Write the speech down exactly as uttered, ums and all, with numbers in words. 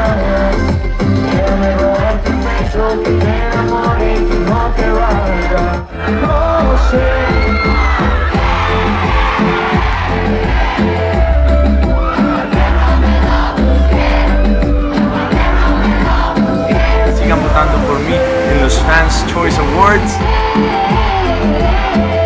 vayas, déjame robarte un beso que te enamore y que no te vaya. No sé. Sigan votando por mí en los Fans Choice Awards.